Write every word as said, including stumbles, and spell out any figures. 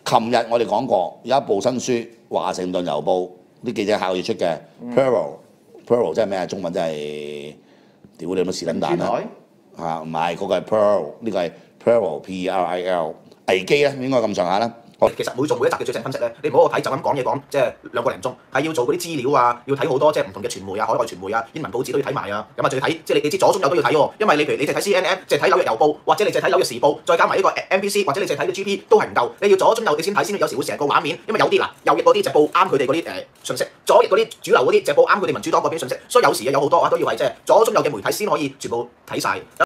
琴日我哋講過有一部新書，華盛頓郵報啲記者考要出嘅 Pearl，Pearl 即係咩啊？中文真係屌你乜屎撚蛋啊！嚇唔係嗰個係 Pearl， 呢個係 Pearl P R I L 危機咧，應該咁上下啦。 其實每做每一集嘅最正分析咧，你唔好睇就咁講嘢講，即係兩個零鐘，係要做嗰啲資料啊，要睇好多即係唔同嘅傳媒啊、海外傳媒啊、英文報紙都要睇埋啊。咁啊，仲要睇即係你你知左中右都要睇喎，因為你譬如你淨係睇 C N N， 淨係睇紐約郵報，或者你淨係睇紐約時報，再加埋呢個 N B C， 或者你淨係睇個 G P 都係唔夠。你要左中右你先睇先，有時會成個畫面，因為有啲嗱右翼嗰啲就報啱佢哋嗰啲誒信息，左翼嗰啲主流嗰啲就報啱佢哋民主黨嗰邊信息，所以有時有好多啊都要係即係左中右嘅媒體先可以全部睇晒。